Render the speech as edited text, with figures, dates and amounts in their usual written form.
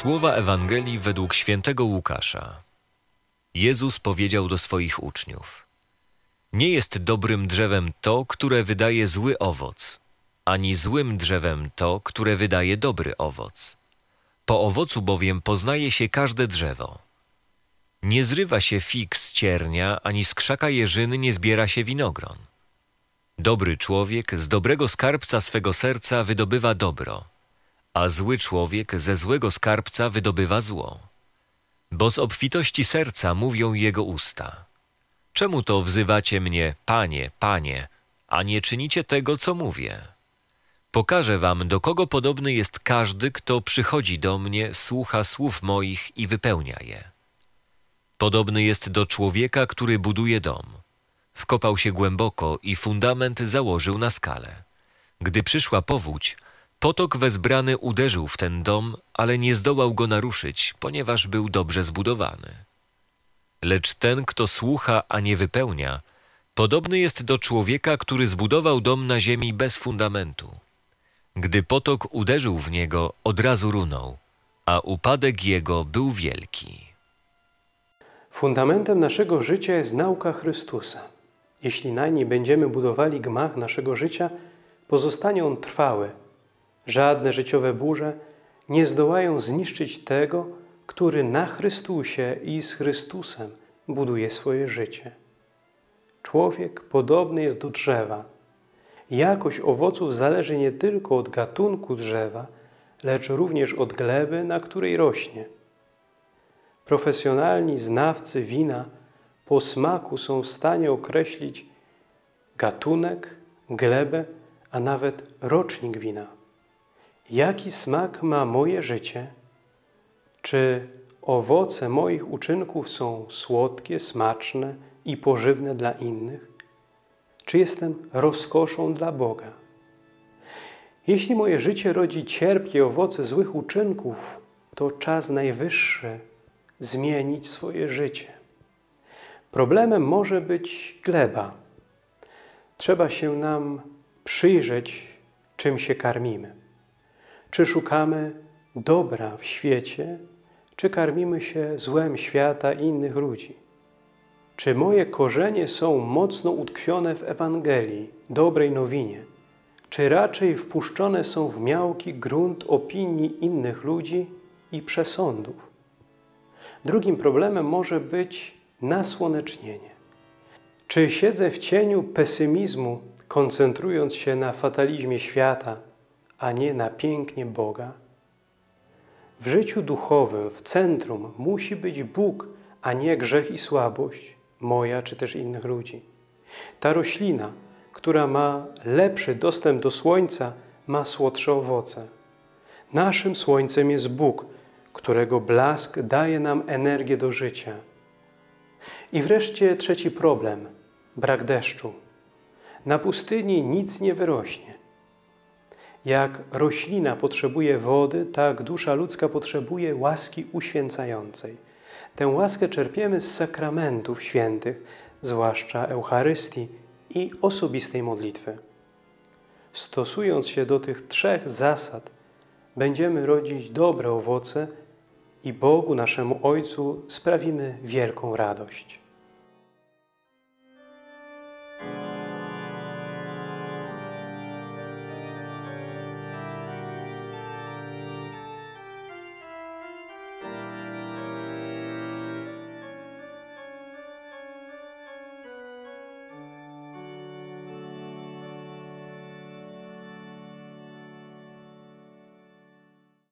Słowa Ewangelii według świętego Łukasza. Jezus powiedział do swoich uczniów: Nie jest dobrym drzewem to, które wydaje zły owoc, ani złym drzewem to, które wydaje dobry owoc. Po owocu bowiem poznaje się każde drzewo. Nie zrywa się fig z ciernia, ani z krzaka jeżyny nie zbiera się winogron. Dobry człowiek z dobrego skarbca swego serca wydobywa dobro, a zły człowiek ze złego skarbca wydobywa zło. Bo z obfitości serca mówią jego usta. Czemu to wzywacie mnie, Panie, Panie, a nie czynicie tego, co mówię? Pokażę wam, do kogo podobny jest każdy, kto przychodzi do mnie, słucha słów moich i wypełnia je. Podobny jest do człowieka, który buduje dom. Wkopał się głęboko i fundament założył na skale. Gdy przyszła powódź, potok wezbrany uderzył w ten dom, ale nie zdołał go naruszyć, ponieważ był dobrze zbudowany. Lecz ten, kto słucha, a nie wypełnia, podobny jest do człowieka, który zbudował dom na ziemi bez fundamentu. Gdy potok uderzył w niego, od razu runął, a upadek jego był wielki. Fundamentem naszego życia jest nauka Chrystusa. Jeśli na niej będziemy budowali gmach naszego życia, pozostanie on trwały. Żadne życiowe burze nie zdołają zniszczyć tego, który na Chrystusie i z Chrystusem buduje swoje życie. Człowiek podobny jest do drzewa. Jakość owoców zależy nie tylko od gatunku drzewa, lecz również od gleby, na której rośnie. Profesjonalni znawcy wina po smaku są w stanie określić gatunek, glebę, a nawet rocznik wina. Jaki smak ma moje życie? Czy owoce moich uczynków są słodkie, smaczne i pożywne dla innych? Czy jestem rozkoszą dla Boga? Jeśli moje życie rodzi cierpkie owoce złych uczynków, to czas najwyższy zmienić swoje życie. Problemem może być gleba. Trzeba się nam przyjrzeć, czym się karmimy. Czy szukamy dobra w świecie, czy karmimy się złem świata i innych ludzi? Czy moje korzenie są mocno utkwione w Ewangelii, dobrej nowinie, czy raczej wpuszczone są w miałki grunt opinii innych ludzi i przesądów? Drugim problemem może być nasłonecznienie. Czy siedzę w cieniu pesymizmu, koncentrując się na fatalizmie świata, a nie na pięknie Boga? W życiu duchowym w centrum musi być Bóg, a nie grzech i słabość, moja czy też innych ludzi. Ta roślina, która ma lepszy dostęp do słońca, ma słodsze owoce. Naszym słońcem jest Bóg, którego blask daje nam energię do życia. I wreszcie trzeci problem – brak deszczu. Na pustyni nic nie wyrośnie. Jak roślina potrzebuje wody, tak dusza ludzka potrzebuje łaski uświęcającej. Tę łaskę czerpiemy z sakramentów świętych, zwłaszcza Eucharystii i osobistej modlitwy. Stosując się do tych trzech zasad, będziemy rodzić dobre owoce i Bogu, naszemu Ojcu, sprawimy wielką radość.